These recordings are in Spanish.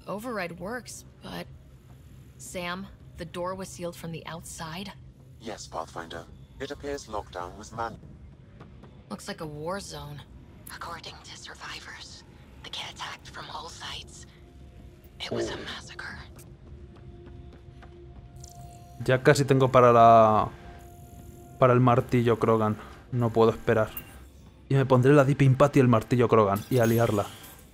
override works, but... Sam, the door was sealed from the outside? Yes, Pathfinder. It appears lockdown was man. Looks like a war zone. According to survivors, the kid attacked from all sides. It was a massacre. Ya casi tengo para el martillo Krogan. No puedo esperar. Y me pondré la Deep Impact y el martillo Krogan y a liarla.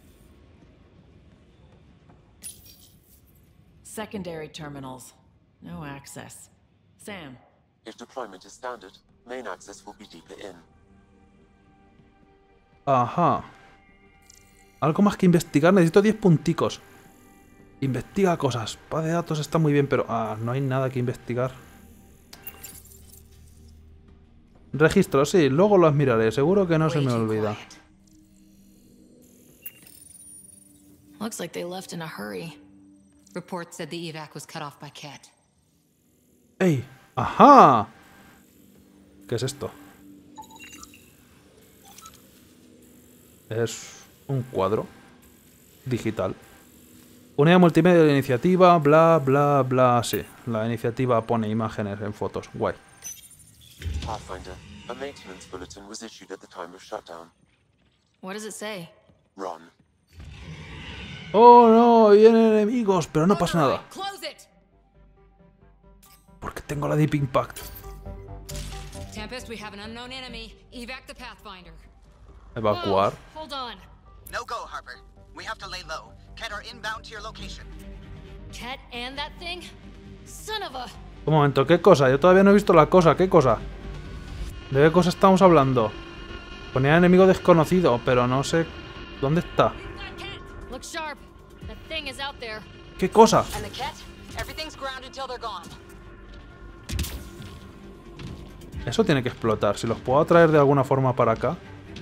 Secondary terminals. No access. Sam. If deployment is standard, main access will be deeper in. Ajá. Algo más que investigar. Necesito 10 punticos. Investiga cosas. Base de datos está muy bien, pero... no hay nada que investigar. Registro, sí. Luego los miraré. Seguro que no se me olvida. Looks like they left in a hurry. Reports said the evac was cut off by Ket. ¡Ey! ¡Ajá! ¿Qué es esto? Es un cuadro digital. Unidad multimedia de la iniciativa, bla, bla, bla. Sí, la iniciativa pone imágenes en fotos. Guay. Pathfinder, a maintenance bulletin was issued at the time of shutdown. What does it say? Run. ¡Oh, no! Vienen enemigos, pero no pasa nada. Porque tengo la Deep Impact. Tempest, we have an unknown enemy. Evac the Pathfinder. Evacuar. Hold on. No go, Harper. We have to lay low. Ket are inbound to your location. Ket and that thing? Son of a... Un momento, ¿qué cosa? Yo todavía no he visto la cosa. ¿Qué cosa? ¿De qué cosa estamos hablando? Ponía enemigo desconocido, pero no sé... ¿Dónde está? Look sharp. That thing is out there. ¿Qué cosa? And the Ket? Everything's grounded till they're gone. Eso tiene que explotar. Si los puedo atraer de alguna forma para acá.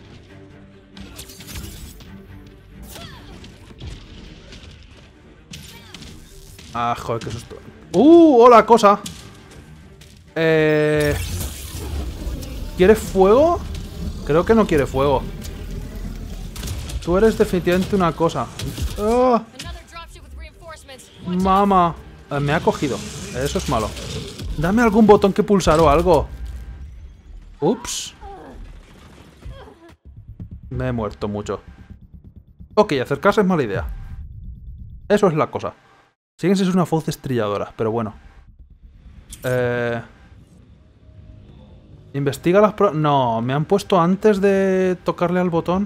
Ah, joder, qué susto. ¡Hola, cosa! ¿Quieres fuego? Creo que no quiere fuego. Tú eres definitivamente una cosa. ¡Ah! ¡Mama! Me ha cogido. Eso es malo. Dame algún botón que pulsar o algo. Ups. Me he muerto mucho. Ok, acercarse es mala idea. Eso es la cosa. Síguense es una voz estrelladora, pero bueno. Investiga las pruebas. No, me han puesto antes de tocarle al botón.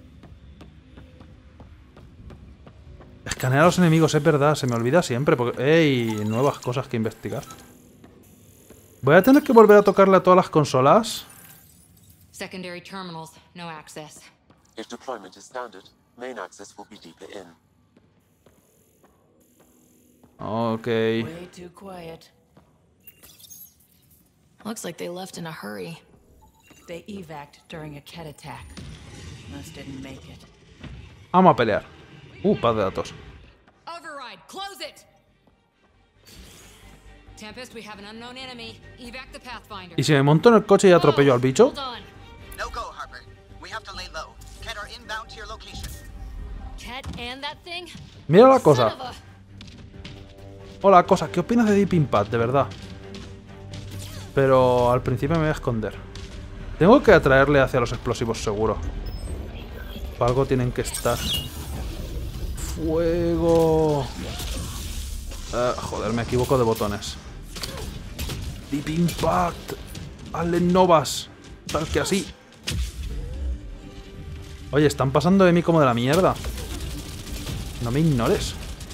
Escanear a los enemigos, es verdad, se me olvida siempre. Porque... ¡Ey! Nuevas cosas que investigar. Voy a tener que volver a tocarle a todas las consolas. Secondary terminals, no access. If deployment is standard, main access will be deeper in. Ok. Way too quiet. Looks like they left in a hurry. They evac'd during a Ket attack. Most didn't make it. Vamos a pelear. Paz de datos. Override, close it. Tempest, we have an unknown enemy. Evac the Pathfinder. ¿Y si me monto en el coche y atropello al bicho? Hold on. No go, Harper. We have to lay low. Ket are inbound to your location. Ket and that thing? Mira la Son cosa. of a... Hola, cosa. ¿Qué opinas de Deep Impact? De verdad. Pero al principio me voy a esconder. Tengo que atraerle hacia los explosivos seguro. Para algo tienen que estar. Fuego. Joder, me equivoco de botones. Deep Impact. Hazle novas. Tal que así. Oye, están pasando de mí como de la mierda. No me ignores.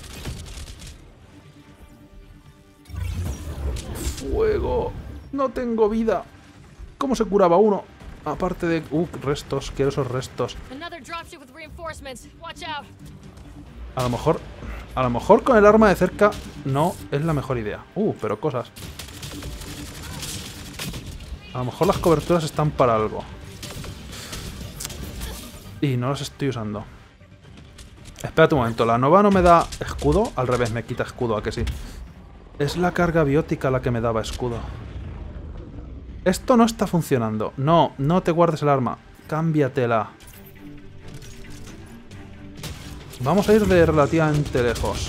Fuego. No tengo vida. ¿Cómo se curaba uno? Aparte de... restos. Quiero esos restos. Another dropship with reinforcements. Watch out. A lo mejor con el arma de cerca no es la mejor idea. Pero cosas. A lo mejor las coberturas están para algo. Y no las estoy usando. Espérate un momento. ¿La nova no me da escudo? Al revés, me quita escudo, ¿a que sí? Es la carga biótica la que me daba escudo. Esto no está funcionando. No, no te guardes el arma. Cámbiatela. Vamos a ir de relativamente lejos.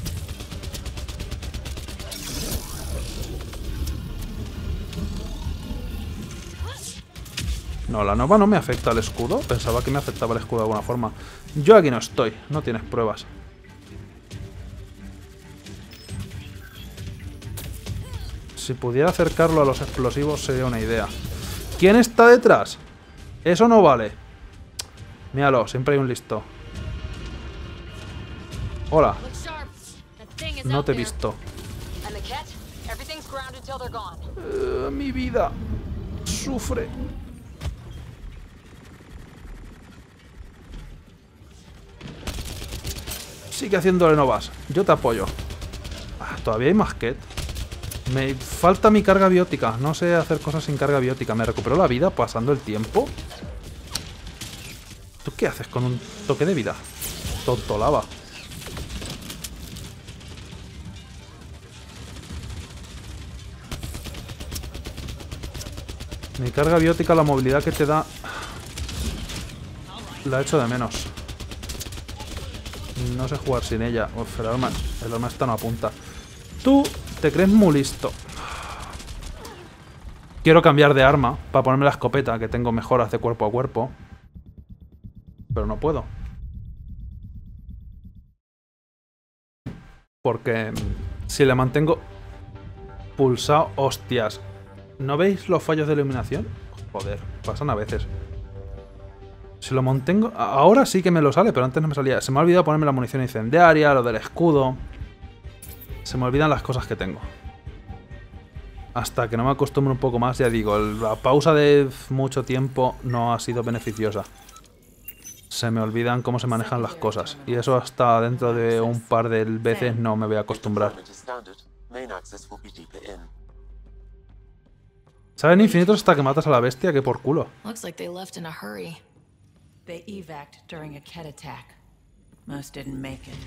No, la nova no me afecta al escudo. Pensaba que me afectaba el escudo de alguna forma. Yo aquí no estoy, no tienes pruebas. Si pudiera acercarlo a los explosivos sería una idea. ¿Quién está detrás? Eso no vale. Míralo, siempre hay un listo. Hola. No te he visto. Mi vida. Sufre. Sigue haciéndole novas. Yo te apoyo. Todavía hay más Ket. Me falta mi carga biótica. No sé hacer cosas sin carga biótica. ¿Me recupero la vida pasando el tiempo? ¿Tú qué haces con un toque de vida? Tonto lava. Mi carga biótica, la movilidad que te da, la echo de menos. No sé jugar sin ella. Uf, el arma esta no apunta. Tú te crees muy listo. Quiero cambiar de arma para ponerme la escopeta, que tengo mejoras de cuerpo a cuerpo. Pero no puedo. Porque si le mantengo pulsado... Hostias. ¿No veis los fallos de iluminación? Joder, pasan a veces. Si lo mantengo... Ahora sí que me lo sale, pero antes no me salía. Se me ha olvidado ponerme la munición incendiaria, lo del escudo. Se me olvidan las cosas que tengo. Hasta que no me acostumbre un poco más, ya digo, la pausa de mucho tiempo no ha sido beneficiosa. Se me olvidan cómo se manejan las cosas. Y eso hasta dentro de un par de veces no me voy a acostumbrar. ¿Saben infinitos hasta que matas a la bestia? Que por culo. Looks like they left in a hurry. They evac'd during a Ket attack. Most didn't make it.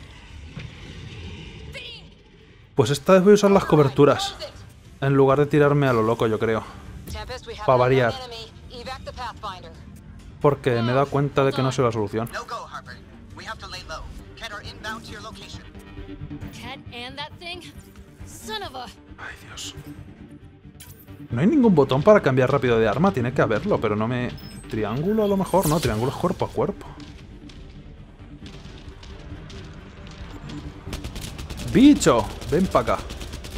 Pues esta vez voy a usar las coberturas. En lugar de tirarme a lo loco, yo creo. Para variar. Porque me he dado cuenta de que no soy la solución. Ay, Dios. No hay ningún botón para cambiar rápido de arma. Tiene que haberlo, pero no me... Triángulo a lo mejor. No, triángulo es cuerpo a cuerpo. ¡Bicho! Ven para acá.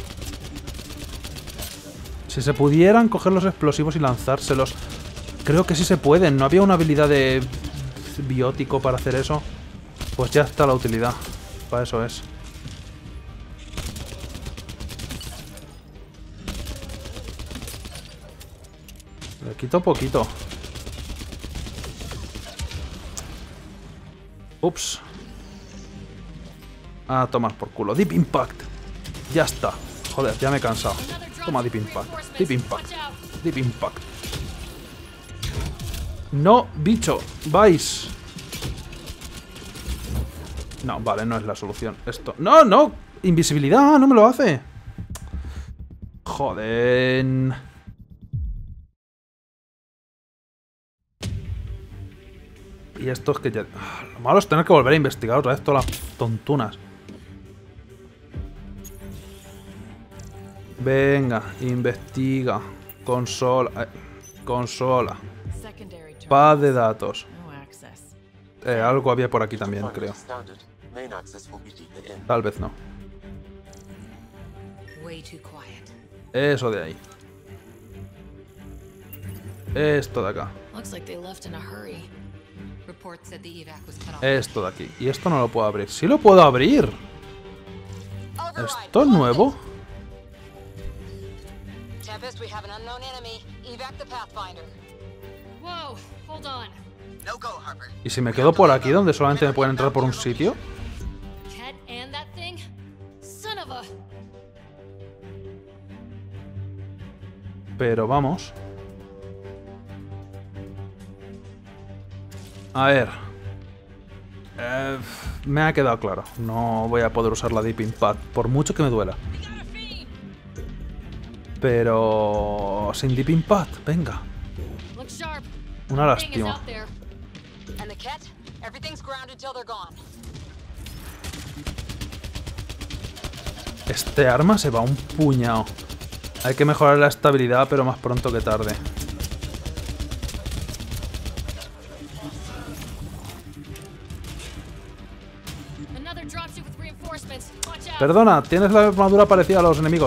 Si se pudieran coger los explosivos y lanzárselos... Creo que sí se pueden. ¿No había una habilidad de biótico para hacer eso? Pues ya está la utilidad. Para eso es. Le quito poquito. Ups. Ah, tomas por culo. Deep Impact. Ya está. Joder, ya me he cansado. Toma Deep Impact. Deep Impact. Deep Impact. No, bicho. Vais. No, vale, no es la solución. Esto. ¡No, no! Invisibilidad, no me lo hace. Joder. Y esto es que ya... Lo malo es tener que volver a investigar otra vez todas las tontunas. Venga, investiga. Consola. Consola. Paz de datos. Algo había por aquí también, creo. Tal vez no. Eso de ahí. Esto de acá. Esto de aquí. Y esto no lo puedo abrir. ¡Sí lo puedo abrir! ¿Esto es nuevo? ¿Y si me quedo por aquí donde solamente me pueden entrar por un sitio? Pero vamos. A ver. Me ha quedado claro. No voy a poder usar la Deep Impact, por mucho que me duela. Pero... sin Deep Impact, venga. Una lástima. Este arma se va un puñado. Hay que mejorar la estabilidad, pero más pronto que tarde. Perdona, tienes la armadura parecida a los enemigos.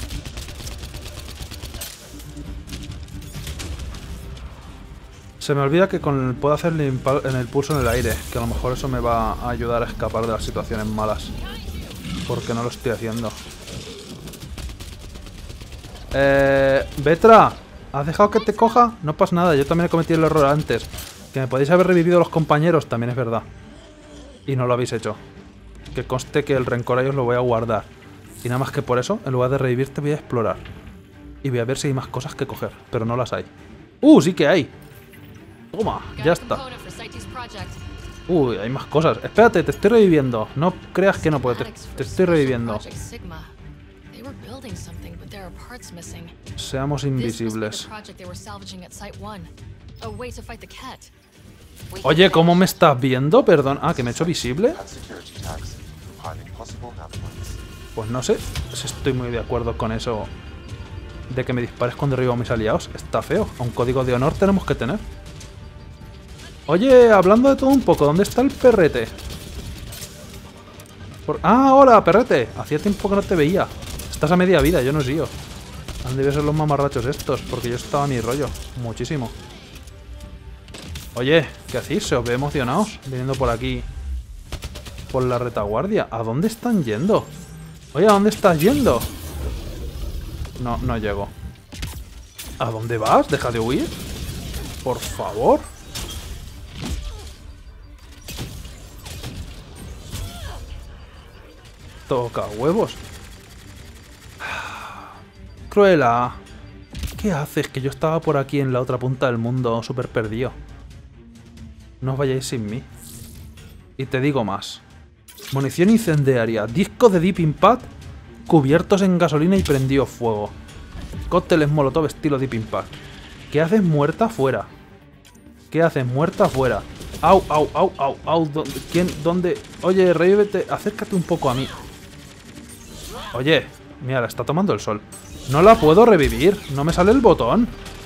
Se me olvida que puedo hacer en el pulso en el aire, que a lo mejor eso me va a ayudar a escapar de las situaciones malas. Porque no lo estoy haciendo. Vetra, ¿has dejado que te coja? No pasa nada, yo también he cometido el error antes. Que me podéis haber revivido los compañeros, también es verdad. Y no lo habéis hecho. Que conste que el rencor a ellos lo voy a guardar. Y nada más que por eso, en lugar de revivirte, voy a explorar. Y voy a ver si hay más cosas que coger, pero no las hay. ¡Sí que hay! Toma, ya está. Uy, hay más cosas. Espérate, te estoy reviviendo. No creas que no puedo, te estoy reviviendo. Seamos invisibles. Oye, ¿cómo me estás viendo? Perdón. Ah, ¿que me he hecho visible? Pues no sé si estoy muy de acuerdo con eso de que me dispares cuando derribo a mis aliados. Está feo. Un código de honor tenemos que tener. Oye, hablando de todo un poco, ¿dónde está el perrete? Ah, hola, perrete. Hacía tiempo que no te veía. Estás a media vida, yo no sigo. Han debido ser los mamarrachos estos, porque yo estaba a mi rollo. Muchísimo. Oye, ¿qué hacéis? ¿Se os ve emocionados? Viniendo por aquí. Por la retaguardia. ¿A dónde están yendo? Oye, ¿a dónde estás yendo? No, no llego. ¿A dónde vas? Deja de huir. Por favor. Toca huevos. Cruella. ¿Qué haces? Que yo estaba por aquí en la otra punta del mundo, súper perdido. No os vayáis sin mí. Y te digo más. Munición incendiaria, discos de Deep Impact cubiertos en gasolina y prendido fuego. Cócteles molotov estilo Deep Impact. ¿Qué haces muerta afuera? ¿Qué haces muerta afuera? Au, au, au, au, au. ¿Quién? ¿Dónde? Oye, revívete, acércate un poco a mí. Oye, mira, está tomando el sol. No la puedo revivir, no me sale el botón.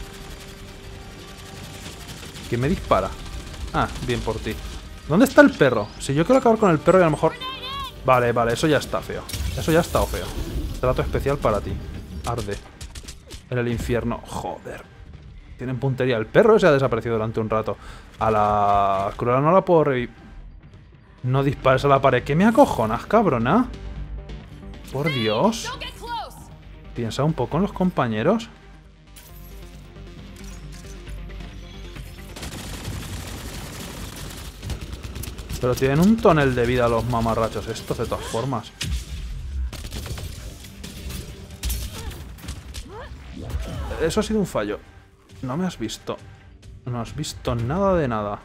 ¿Quién me dispara? Ah, bien por ti. ¿Dónde está el perro? Si yo quiero acabar con el perro y a lo mejor... Vale, vale, eso ya está feo. Eso ya está feo. Trato especial para ti. Arde. En el infierno. Joder. Tienen puntería. El perro se ha desaparecido durante un rato. A la Cruella no la puedo revivir. No dispares a la pared. ¿Qué me acojonas, cabrona? Por Dios. Piensa un poco en los compañeros. Pero tienen un tonel de vida los mamarrachos estos, de todas formas. Eso ha sido un fallo. No me has visto. No has visto nada de nada.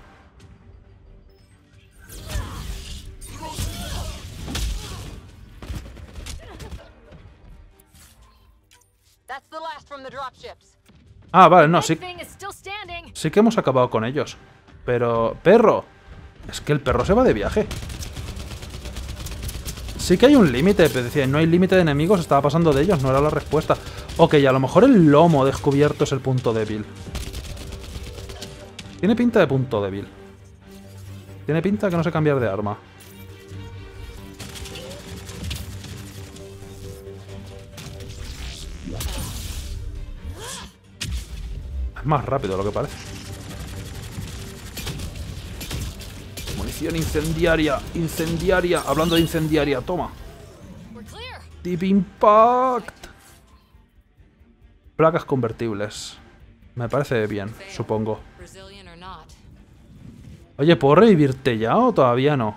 Ah, vale, no, sí. Sí que hemos acabado con ellos. Pero... ¡Perro! Es que el perro se va de viaje. Sí que hay un límite, pero decía, no hay límite de enemigos, estaba pasando de ellos, no era la respuesta. Ok, a lo mejor el lomo descubierto es el punto débil. Tiene pinta de punto débil. Tiene pinta de que no sé cambiar de arma. Es más rápido de lo que parece. Munición incendiaria, incendiaria. Hablando de incendiaria, toma. Deep Impact. Placas convertibles. Me parece bien, supongo. Oye, ¿puedo revivirte ya o todavía no?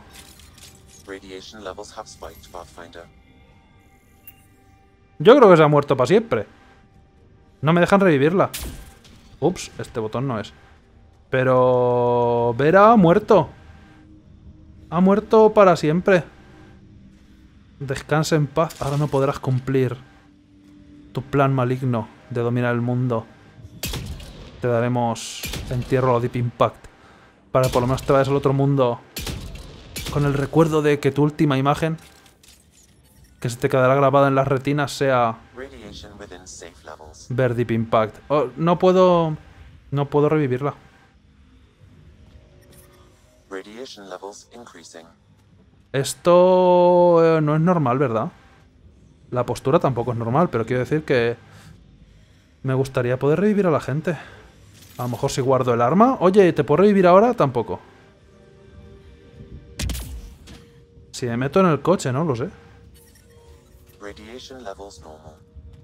Yo creo que se ha muerto para siempre. No me dejan revivirla. Ups, este botón no es. Pero... Vera ha muerto. Ha muerto para siempre. Descansa en paz. Ahora no podrás cumplir tu plan maligno de dominar el mundo. Te daremos entierro a Deep Impact. Para por lo menos te vayas al otro mundo con el recuerdo de que tu última imagen que se te quedará grabada en las retinas sea Radiation within safe levels. ver Deep Impact. Oh, no puedo revivirla. Radiation levels increasing. Esto no es normal, ¿verdad? La postura tampoco es normal, pero quiero decir que me gustaría poder revivir a la gente. A lo mejor si guardo el arma. Oye, ¿te puedo revivir ahora? Tampoco. Si me meto en el coche, no lo sé. Radiation levels normal.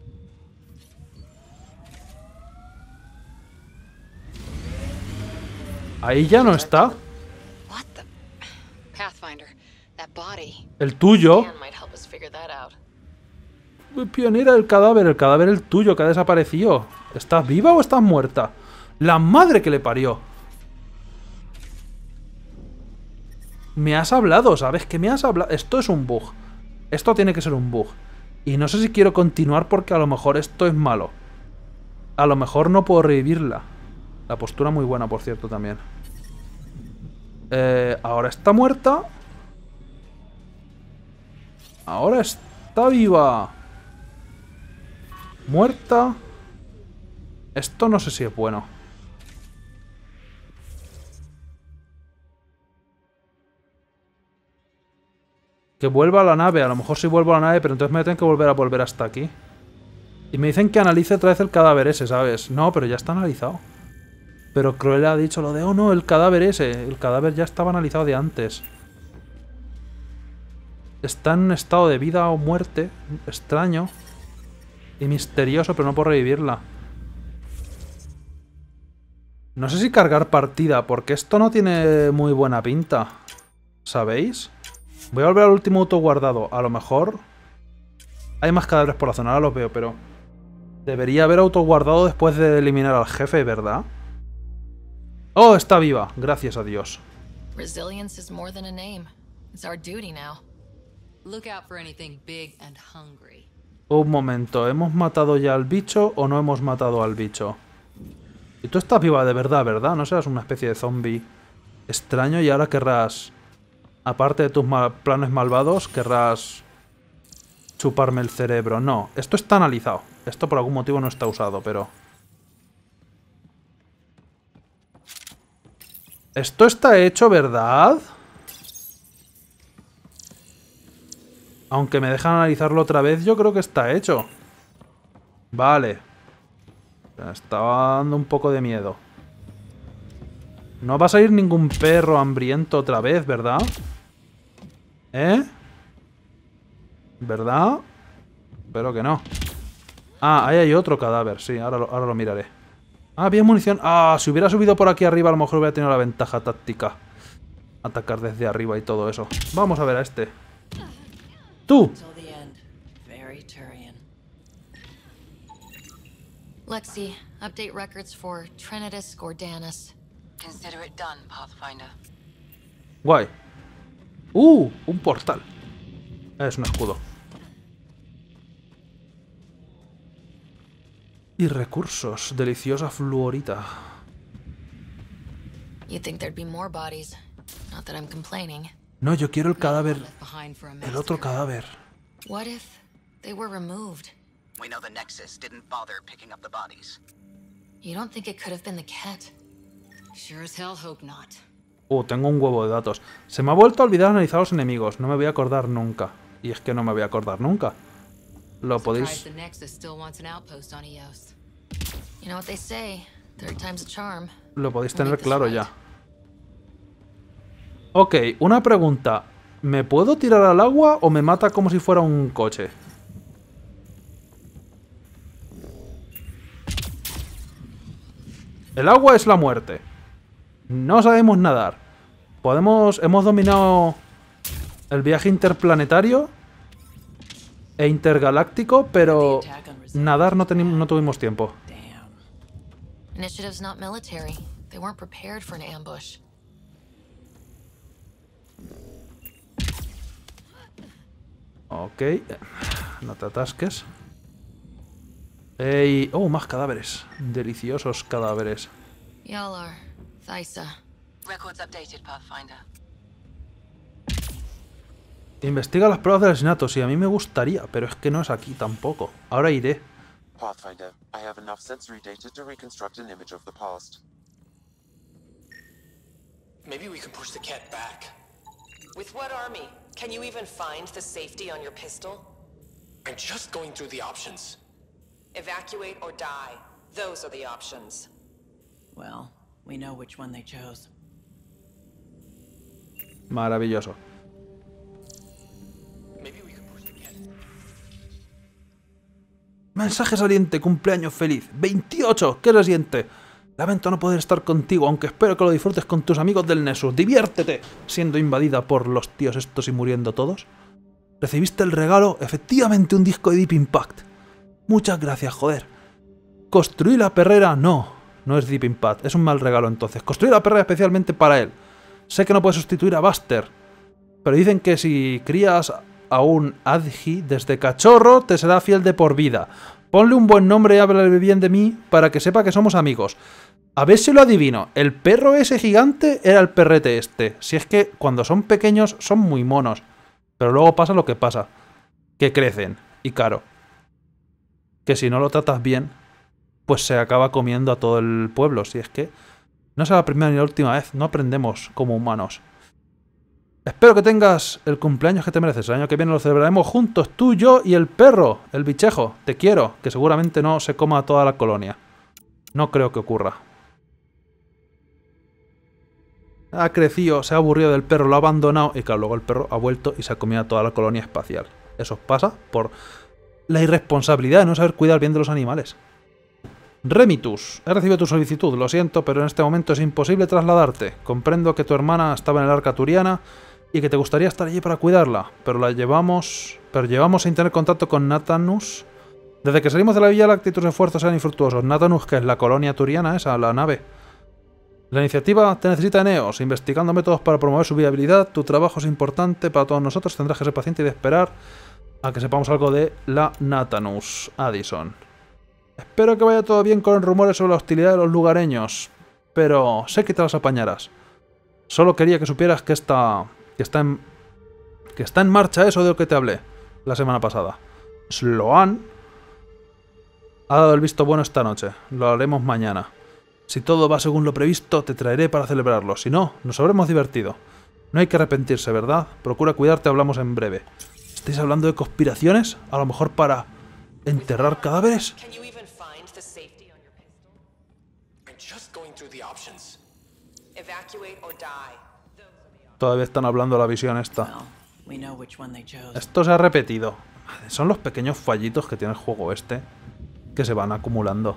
Ahí ya no está. What the? Pathfinder, that body. El tuyo. Dan might help us figure that out. Pionera, el cadáver el tuyo que ha desaparecido. ¿Estás viva o estás muerta? La madre que le parió. Me has hablado, ¿sabes? Que me has hablado. Esto es un bug. Esto tiene que ser un bug. Y no sé si quiero continuar porque a lo mejor esto es malo. A lo mejor no puedo revivirla. La postura muy buena, por cierto, también. Ahora está muerta. Ahora está viva. Muerta. Esto no sé si es bueno. Que vuelva a la nave. A lo mejor sí vuelvo a la nave, pero entonces me tengo que volver hasta aquí. Y me dicen que analice otra vez el cadáver ese, ¿sabes? No, pero ya está analizado. Pero Cruella ha dicho lo de, oh no, el cadáver ese. El cadáver ya estaba analizado de antes. Está en un estado de vida o muerte. Extraño. Y misterioso, pero no puedo revivirla. No sé si cargar partida, porque esto no tiene muy buena pinta. ¿Sabéis? Voy a volver al último auto guardado. A lo mejor hay más cadáveres por la zona, ahora los veo, pero debería haber auto guardado después de eliminar al jefe, ¿verdad? Oh, está viva, gracias a Dios. Resilience is more than a name. It's our duty now. Look out for anything big and hungry. Un momento, ¿hemos matado ya al bicho o no hemos matado al bicho? Y tú estás viva de verdad, ¿verdad? No seas una especie de zombie extraño y ahora querrás, aparte de tus planes malvados, querrás chuparme el cerebro. No, esto está analizado. Esto por algún motivo no está usado, pero... Esto está hecho, ¿verdad? Aunque me dejan analizarlo otra vez, yo creo que está hecho. Vale. Me estaba dando un poco de miedo. No va a salir ningún perro hambriento otra vez, ¿verdad? ¿Eh? ¿Verdad? Espero que no. Ah, ahí hay otro cadáver. Sí, ahora lo miraré. Ah, bien munición. Ah, si hubiera subido por aquí arriba, a lo mejor hubiera tenido la ventaja táctica. Atacar desde arriba y todo eso. Vamos a ver a este. ¡Tú! Lexi, update records for Trinitas Gordanus. Consider it done, Pathfinder. Guay. Un portal. Es un escudo. Y recursos. Deliciosa fluorita. You'd think there'd be more bodies. Not that I'm complaining. No, yo quiero el cadáver. Left behind for a El otro massacre. cadáver. What if they were removed? We know the Nexus didn't bother picking up the bodies. You don't think it could have been the Ket? Sure as hell hope not. Tengo un huevo de datos. Se me ha vuelto a olvidar analizar a los enemigos. No me voy a acordar nunca. Y es que no me voy a acordar nunca. Lo Surprised podéis... the Nexus still wants an outpost on Eos. You know what they say, third time's a charm. Lo podéis We'll tener make this claro right. ya. Ok, una pregunta. ¿Me puedo tirar al agua o me mata como si fuera un coche? El agua es la muerte. No sabemos nadar. Hemos dominado el viaje interplanetario e intergaláctico, pero nadar no tuvimos tiempo. Damn. Initiative's not military. They weren't prepared for an ambush. Ok. No te atasques. ¡Ey! ¡Oh, más cadáveres! Deliciosos cadáveres. Y'all are Thysa. Records updated, Pathfinder. Investiga las pruebas del asesinato. Sí, a mí me gustaría, pero es que no es aquí tampoco. Ahora iré. Pathfinder, I have enough sensory data to reconstruct an image of the past. Maybe we can push the cat back. With what army? Can you even find the safety on your pistol? I'm just going through the options. Evacuate or die. Those are the options. Well, we know which one they chose. Maravilloso. Maybe we can push the cat. Mensaje saliente, cumpleaños feliz. 28, ¿qué se siente? Lamento no poder estar contigo, aunque espero que lo disfrutes con tus amigos del Nessus. ¡Diviértete! Siendo invadida por los tíos estos y muriendo todos. ¿Recibiste el regalo? Efectivamente, un disco de Deep Impact. Muchas gracias, joder. ¿Construí la perrera? No, no es Deep Impact. Es un mal regalo entonces. Construí la perrera especialmente para él. Sé que no puedes sustituir a Buster, pero dicen que si crías a un Adji desde cachorro, te será fiel de por vida. Ponle un buen nombre y háblale bien de mí para que sepa que somos amigos. A ver si lo adivino. El perro ese gigante era el perrete este. Si es que cuando son pequeños son muy monos. Pero luego pasa lo que pasa. Que crecen. Y claro, que si no lo tratas bien, pues se acaba comiendo a todo el pueblo. Si es que no será la primera ni la última vez. No aprendemos como humanos. Espero que tengas el cumpleaños que te mereces. El año que viene lo celebraremos juntos, tú, yo y el perro, el bichejo. Te quiero, que seguramente no se coma a toda la colonia. No creo que ocurra. Ha crecido, se ha aburrido del perro, lo ha abandonado y claro, luego el perro ha vuelto y se ha comido a toda la colonia espacial. Eso pasa por la irresponsabilidad de no saber cuidar bien de los animales. Remitus, he recibido tu solicitud, lo siento, pero en este momento es imposible trasladarte. Comprendo que tu hermana estaba en el Arca Turiana y que te gustaría estar allí para cuidarla, pero llevamos sin tener contacto con Nathanus. Desde que salimos de la Vía Láctea tus esfuerzos eran infructuosos. Nathanus, que es la colonia turiana esa, la nave. La iniciativa te necesita Eneos, investigando métodos para promover su viabilidad. Tu trabajo es importante para todos nosotros, tendrás que ser paciente y de esperar a que sepamos algo de la Nathanus. Addison. Espero que vaya todo bien con los rumores sobre la hostilidad de los lugareños, pero sé que te las apañarás. Solo quería que supieras que está en marcha eso de lo que te hablé la semana pasada. Sloan ha dado el visto bueno esta noche. Lo haremos mañana. Si todo va según lo previsto, te traeré para celebrarlo. Si no, nos habremos divertido. No hay que arrepentirse, ¿verdad? Procura cuidarte, hablamos en breve. ¿Estáis hablando de conspiraciones? A lo mejor para enterrar cadáveres. Todavía están hablando de la visión esta. Esto se ha repetido. Son los pequeños fallitos que tiene el juego este que se van acumulando.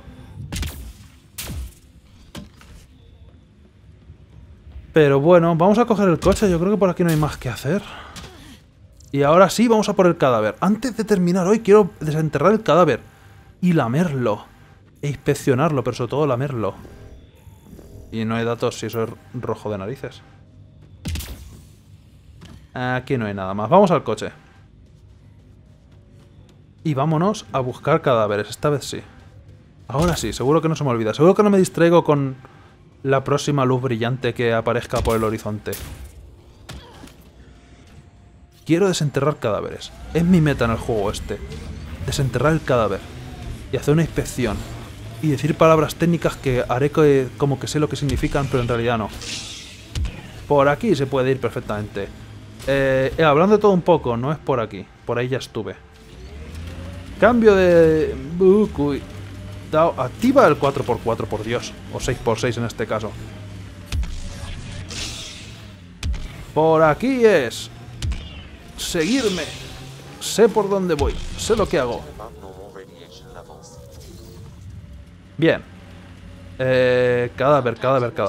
Pero bueno, vamos a coger el coche. Yo creo que por aquí no hay más que hacer. Y ahora sí, vamos a por el cadáver. Antes de terminar hoy, quiero desenterrar el cadáver y lamerlo. E inspeccionarlo, pero sobre todo lamerlo. Y no hay datos si eso es rojo de narices. Aquí no hay nada más. Vamos al coche. Y vámonos a buscar cadáveres. Esta vez sí. Ahora sí, seguro que no se me olvida. Seguro que no me distraigo con la próxima luz brillante que aparezca por el horizonte. Quiero desenterrar cadáveres. Es mi meta en el juego este. Desenterrar el cadáver. Y hacer una inspección. Y decir palabras técnicas que haré como que sé lo que significan, pero en realidad no. Por aquí se puede ir perfectamente. Hablando de todo un poco, no es por aquí. Por ahí ya estuve. Cambio de... Activa el 4x4, por Dios. O 6x6 en este caso. Por aquí es... seguirme. Sé por dónde voy. Sé lo que hago. Bien. Cadáver.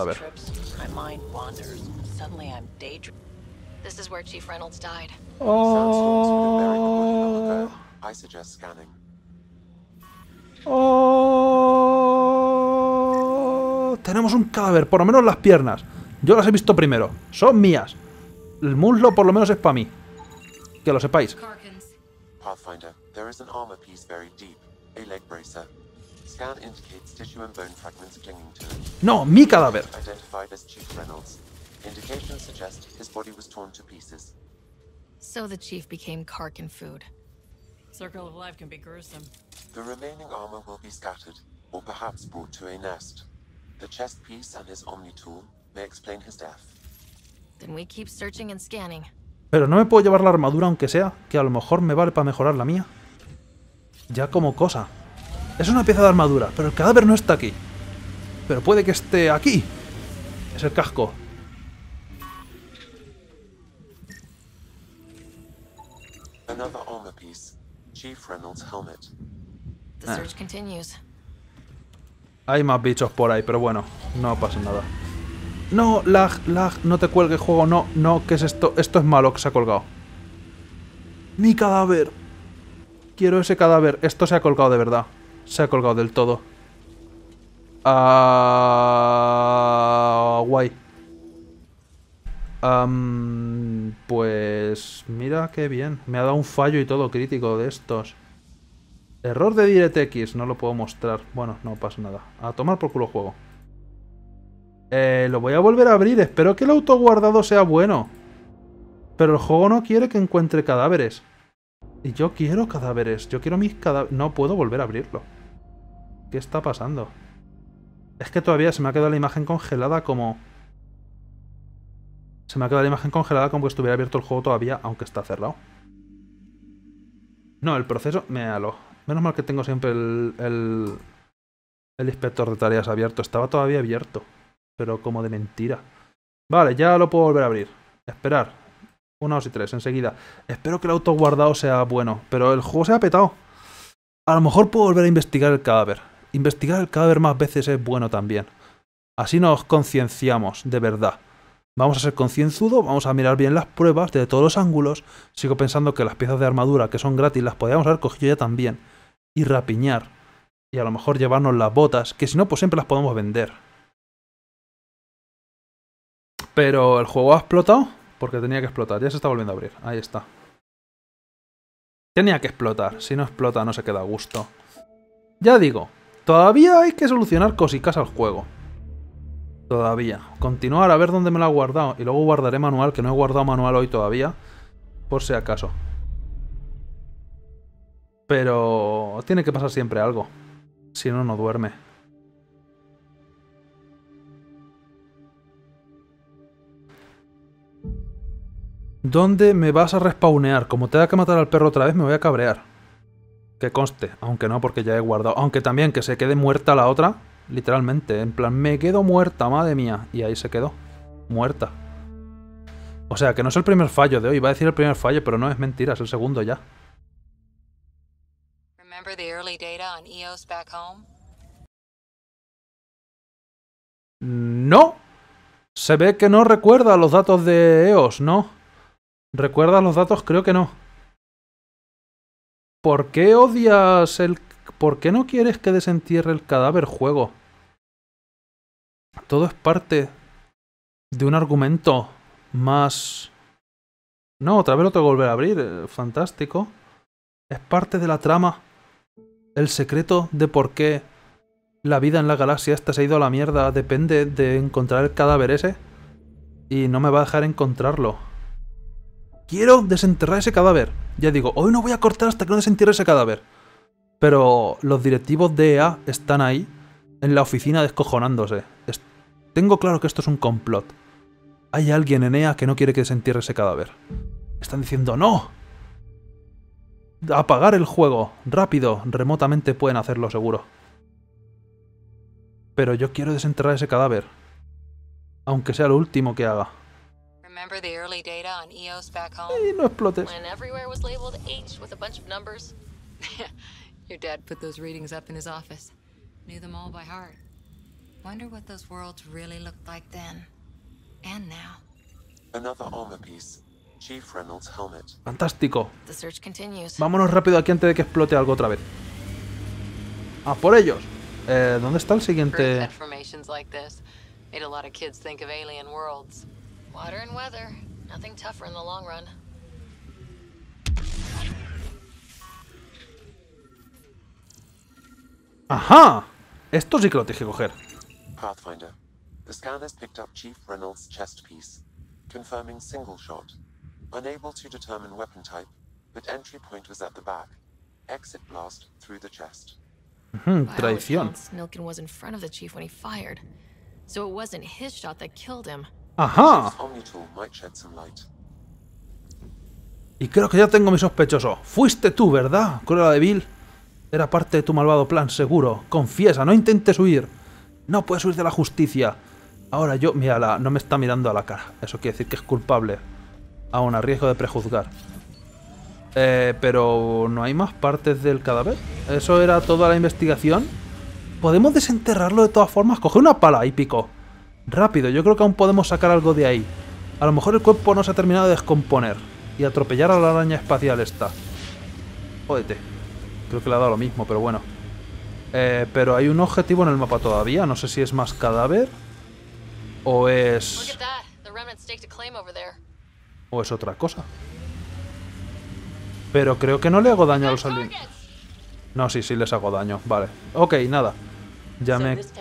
This is where Chief Reynolds died. Oh. I suggest scanning. Oh. Tenemos un cadáver, por lo menos las piernas. Yo las he visto primero. Son mías. El muslo por lo menos es para mí. Que lo sepáis. Pathfinder, there is an armor piece buried deep. A leg bracer. Scan indicates tissue and bone fragments clinging to it. No, mi cadáver. Identified as Chief Reynolds. Indications suggest his body was torn to pieces. So the chief became Karkin food. Circle of life can be gruesome. The remaining armor will be scattered, or perhaps brought to a nest. The chest piece and his Omni tool may explain his death. Then we keep searching and scanning. Pero no me puedo llevar la armadura aunque sea, que a lo mejor me vale para mejorar la mía. Ya como cosa. Es una pieza de armadura, pero el cadáver no está aquí. Pero puede que esté aquí. Es el casco. Another armor piece. Chief Reynolds' helmet. The search continues. Hay más bichos por ahí, pero bueno, no pasa nada. No, lag, no te cuelgue juego, no, ¿qué es esto? Esto es malo que se ha colgado. Mi cadáver. Quiero ese cadáver. Esto se ha colgado de verdad. Se ha colgado del todo. Guay. Pues mira qué bien. Me ha dado un fallo y todo crítico de estos. Error de DirectX. No lo puedo mostrar. Bueno, no pasa nada. A tomar por culo juego. Lo voy a volver a abrir. Espero que el autoguardado sea bueno. Pero el juego no quiere que encuentre cadáveres. Y yo quiero cadáveres. Yo quiero mis cadáveres. No puedo volver a abrirlo. ¿Qué está pasando? Es que todavía se me ha quedado la imagen congelada como... Se me ha quedado la imagen congelada como que estuviera abierto el juego todavía, aunque está cerrado. No, el proceso... Míralo. Menos mal que tengo siempre el inspector de tareas abierto. Estaba todavía abierto. Pero como de mentira. Vale, ya lo puedo volver a abrir. Esperar. 1, 2 y 3, enseguida. Espero que el autoguardado sea bueno. Pero el juego se ha petado. A lo mejor puedo volver a investigar el cadáver. Investigar el cadáver más veces es bueno también. Así nos concienciamos, de verdad. Vamos a ser concienzudos, vamos a mirar bien las pruebas de todos los ángulos. Sigo pensando que las piezas de armadura que son gratis las podíamos haber cogido ya también. Y rapiñar. Y a lo mejor llevarnos las botas, que si no, pues siempre las podemos vender. Pero el juego ha explotado porque tenía que explotar. Ya se está volviendo a abrir. Ahí está. Tenía que explotar. Si no explota no se queda a gusto. Ya digo, todavía hay que solucionar cositas al juego. Todavía. Continuar a ver dónde me lo ha guardado. Y luego guardaré manual, que no he guardado manual hoy todavía. Por si acaso. Pero tiene que pasar siempre algo. Si no, no duerme. ¿Dónde me vas a respawnear? Como tenga que matar al perro otra vez, me voy a cabrear. Que conste. Aunque no, porque ya he guardado. Aunque también que se quede muerta la otra. Literalmente. En plan, me quedo muerta, madre mía. Y ahí se quedó. Muerta. O sea, que no es el primer fallo de hoy. Iba a decir el primer fallo, pero no, es mentira. Es el segundo ya. Remember the early data on EOS back home? No. Se ve que no recuerda los datos de EOS, ¿no? ¿Recuerda los datos? Creo que no. ¿Por qué odias el... ¿Por qué no quieres que desentierre el cadáver, juego? Todo es parte de un argumento más... No, otra vez lo tengo que volver a abrir. Fantástico. Es parte de la trama. El secreto de por qué la vida en la galaxia esta se ha ido a la mierda depende de encontrar el cadáver ese. Y no me va a dejar encontrarlo. Quiero desenterrar ese cadáver. Ya digo, hoy no voy a cortar hasta que no desentierre ese cadáver. Pero los directivos de EA están ahí, en la oficina descojonándose. Tengo claro que esto es un complot. Hay alguien en EA que no quiere que desentierre ese cadáver. Están diciendo, ¡no! Apagar el juego. Rápido. Remotamente pueden hacerlo, seguro. Pero yo quiero desenterrar ese cadáver. Aunque sea lo último que haga. Remember the early data on EOS back home? Y no explotes. When everywhere was labeled H with a bunch of numbers. Your dad put those readings up in his office. Knew them all by heart. Wonder what those worlds really looked like then. And now. Another armor piece. Chief Reynolds' helmet. Fantástico. The search continues. Vámonos rápido aquí antes de que explote algo otra vez. ¡A por ellos! ¿Dónde está el siguiente? Earth had formations like this. Made a lot of kids think of alien worlds. Water and weather. Nothing tougher in the long run. ¡Ajá! Esto sí que lo tienes que coger. Pathfinder. The scan has picked up Chief Reynolds' chest piece, confirming single shot. Unable to determine weapon type, but entry point was at the back. Exit blast through the chest. By all Traición. accounts, Nilken was in front of the chief when he fired. So it wasn't his shot that killed him. Ajá. Chief's Omni-tool might shed some light. Y creo que ya tengo mi sospechoso. Fuiste tú, ¿verdad? Cruella de Vil. Era parte de tu malvado plan, seguro. Confiesa, no intentes huir. No puedes huir de la justicia. Ahora yo... Mírala, no me está mirando a la cara. Eso quiere decir que es culpable. Aún a riesgo de prejuzgar. Pero... ¿no hay más partes del cadáver? ¿Eso era toda la investigación? ¿Podemos desenterrarlo de todas formas? Coge una pala y pico. Rápido, yo creo que aún podemos sacar algo de ahí. A lo mejor el cuerpo no se ha terminado de descomponer. Y atropellar a la araña espacial esta. Jódete. Creo que le ha dado lo mismo, pero bueno. Pero hay un objetivo en el mapa todavía. No sé si es más cadáver. O es... O es otra cosa. Pero creo que no le hago daño a los aliens. No, sí, sí les hago daño. Vale. Ok, nada. Ya me he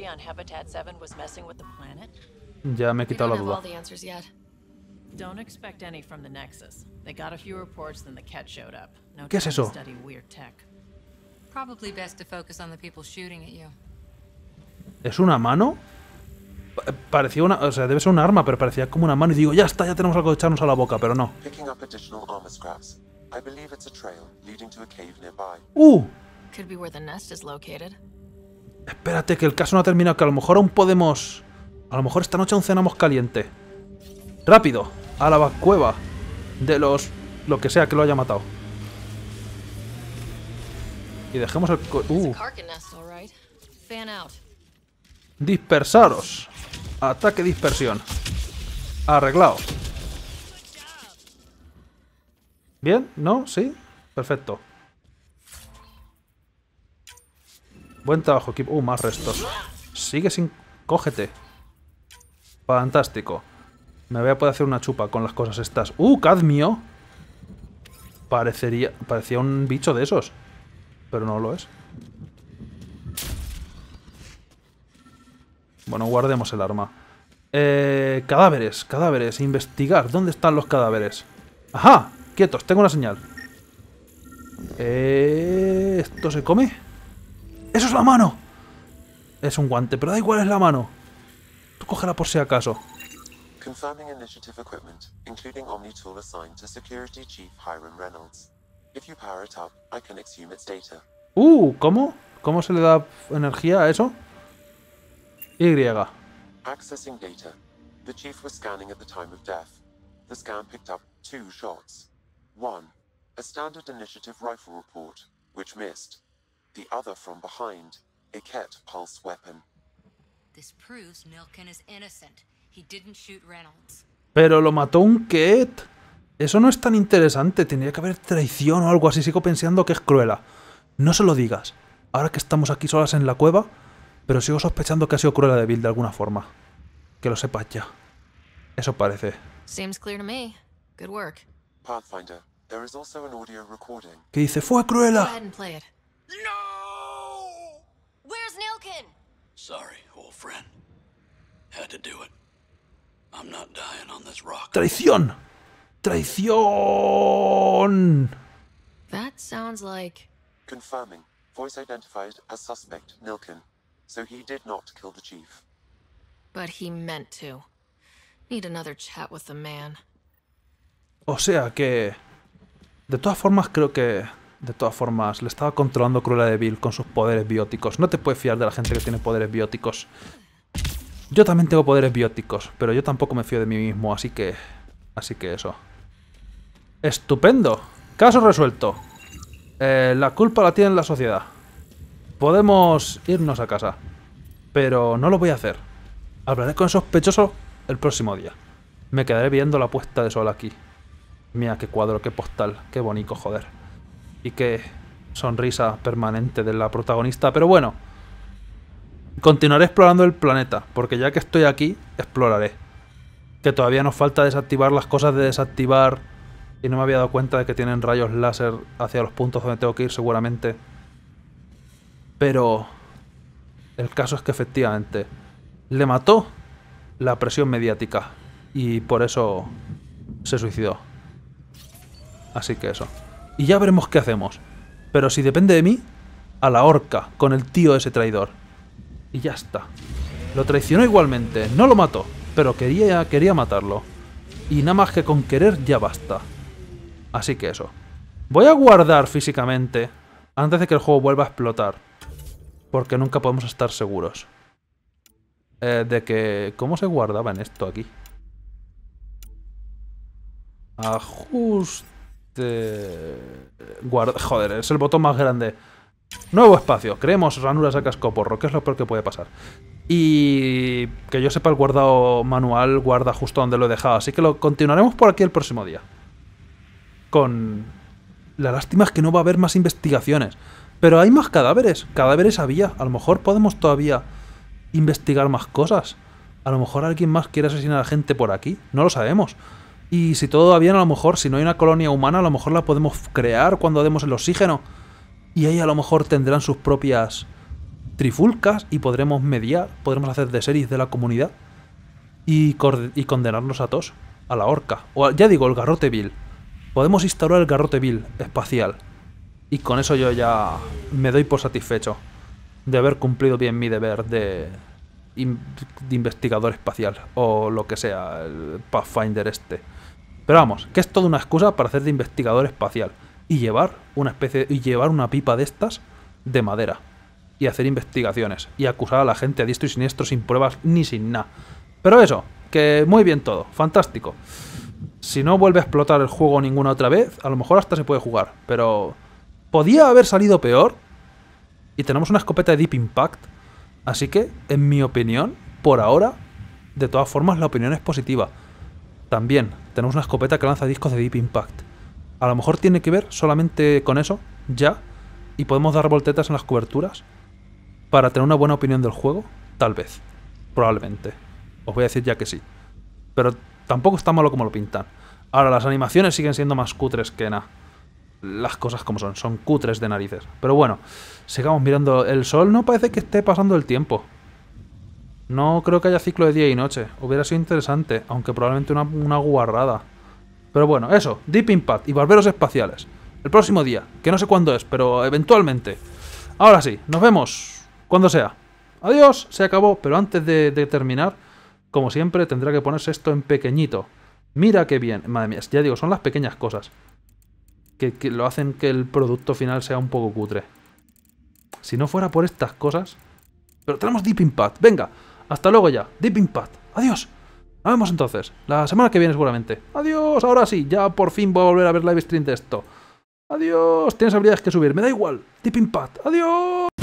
quitado la duda. Don't expect any from the Nexus. They got a few reports, then the Ket showed up. No ¿Qué es time to eso? study weird tech. Probably best to focus on the people shooting at you. ¿Es una mano? Parecía una... O sea, debe ser un arma, pero parecía como una mano. Y digo, ya está, ya tenemos algo de echarnos a la boca, pero no. Picking up additional armor scraps. I believe it's a trail leading to a cave nearby. Could be where the nest is located. Espérate, que el caso no ha terminado, que a lo mejor aún podemos... A lo mejor esta noche aún cenamos caliente. ¡Rápido! A la cueva de los... lo que sea que lo haya matado. Y dejemos el... Dispersaros. Ataque dispersión. Arreglado. ¿Bien? ¿No? ¿Sí? Perfecto. Buen trabajo, equipo. Más restos. Sigue sin... Cógete. Fantástico. Me voy a poder hacer una chupa con las cosas estas. Cadmio. Parecía un bicho de esos. Pero no lo es. Bueno, guardemos el arma. Cadáveres, cadáveres. Investigar. ¿Dónde están los cadáveres? ¡Ajá! Quietos, tengo una señal. ¿Esto se come? ¡Eso es la mano! Es un guante, pero da igual, es la mano. Tú cógela por si acaso. Confirming initiative equipment, including Omni-tool assigned to Security Chief Hiram Reynolds. If you power it up, I can exhume its data. ¿Cómo? ¿Cómo se le da energía a eso? Y. Accessing data. The chief was scanning at the time of death. The scan picked up 2 shots. One, a standard initiative rifle report, which missed. The other from behind, a Ket pulse weapon. This proves Nilken is innocent. He didn't shoot Reynolds. Pero lo mató un Ket. Eso no es tan interesante. Tendría que haber traición o algo así. Sigo pensando que es Cruella. No se lo digas. Ahora que estamos aquí solas en la cueva. Pero sigo sospechando que ha sido Cruella de Vil de alguna forma. Que lo sepas ya. Eso parece. Seems clear to me. Good work. Pathfinder, there is also an audio recording. Que dice, ¡fue Go Cruella! ahead and play it. No! Where's Nilken? Sorry, old friend. Had to do it. I'm not dying on this rock. ¡Traición! ¡Traición! That sounds like... Confirming. Voice identified as suspect, Nilken. So he did not kill the chief. But he meant to. Need another chat with the man. O sea que... De todas formas, creo que... De todas formas, le estaba controlando Cruella de Vil con sus poderes bióticos. No te puedes fiar de la gente que tiene poderes bióticos. Yo también tengo poderes bióticos, pero yo tampoco me fío de mí mismo, así que... Así que eso. ¡Estupendo! Caso resuelto. La culpa la tiene la sociedad. Podemos irnos a casa. Pero no lo voy a hacer. Hablaré con el sospechoso el próximo día. Me quedaré viendo la puesta de sol aquí. Mira qué cuadro, qué postal, qué bonito, joder. Y qué sonrisa permanente de la protagonista. Pero bueno, continuaré explorando el planeta, porque ya que estoy aquí, exploraré. Que todavía nos falta desactivar las cosas de desactivar. Y no me había dado cuenta de que tienen rayos láser hacia los puntos donde tengo que ir seguramente. Pero el caso es que efectivamente le mató la presión mediática. Y por eso se suicidó. Así que eso. Y ya veremos qué hacemos. Pero si depende de mí, a la horca, con el tío ese traidor. Y ya está. Lo traicionó igualmente, no lo mató, pero quería matarlo. Y nada más que con querer ya basta. Así que eso. Voy a guardar físicamente antes de que el juego vuelva a explotar. Porque nunca podemos estar seguros. De que... ¿Cómo se guardaba en esto aquí? Ajuste... Joder, es el botón más grande. Nuevo espacio. Creemos ranuras a cascoporro, que es lo peor que puede pasar. Y que yo sepa, el guardado manual guarda justo donde lo he dejado. Así que lo continuaremos por aquí el próximo día. Con... La lástima es que no va a haber más investigaciones. Pero hay más cadáveres. Cadáveres había. A lo mejor podemos todavía investigar más cosas. A lo mejor alguien más quiere asesinar a gente por aquí. No lo sabemos. Y si todo va bien, a lo mejor, si no hay una colonia humana, a lo mejor la podemos crear cuando demos el oxígeno. Y ahí a lo mejor tendrán sus propias trifulcas y podremos mediar, podremos hacer de series de la comunidad y condenarlos a todos a la horca. O ya digo, el garrote vil. Podemos instaurar el garrote vil espacial. Y con eso yo ya me doy por satisfecho de haber cumplido bien mi deber de investigador espacial. O lo que sea, el Pathfinder este. Pero vamos, que es toda una excusa para hacer de investigador espacial. Y llevar una pipa de estas de madera. Y hacer investigaciones. Y acusar a la gente a diestro y siniestro sin pruebas ni sin nada. Pero eso, que muy bien todo. Fantástico. Si no vuelve a explotar el juego ninguna otra vez, a lo mejor hasta se puede jugar. Pero podía haber salido peor. Y tenemos una escopeta de Deep Impact. Así que, en mi opinión, por ahora, de todas formas, la opinión es positiva. También, tenemos una escopeta que lanza discos de Deep Impact. A lo mejor tiene que ver solamente con eso, ya, y podemos dar voltetas en las coberturas para tener una buena opinión del juego, tal vez, probablemente. Os voy a decir ya que sí. Pero tampoco está malo como lo pintan. Ahora, las animaciones siguen siendo más cutres que nada. Las cosas como son cutres de narices. Pero bueno, sigamos mirando. El sol no parece que esté pasando el tiempo. No creo que haya ciclo de día y noche. Hubiera sido interesante, aunque probablemente una guarrada. Pero bueno, eso, Deep Impact y barberos espaciales. El próximo día, que no sé cuándo es, pero eventualmente. Ahora sí, nos vemos cuando sea. Adiós, se acabó, pero antes de terminar, como siempre, tendrá que ponerse esto en pequeñito. Mira qué bien, madre mía, ya digo, son las pequeñas cosas que lo hacen que el producto final sea un poco cutre. Si no fuera por estas cosas... Pero tenemos Deep Impact, venga, hasta luego ya, Deep Impact, adiós. Nos vemos entonces, la semana que viene seguramente. Adiós, ahora sí, ya por fin voy a volver a ver live stream de esto. Adiós, tienes habilidades que subir, me da igual. Deep Impact, adiós.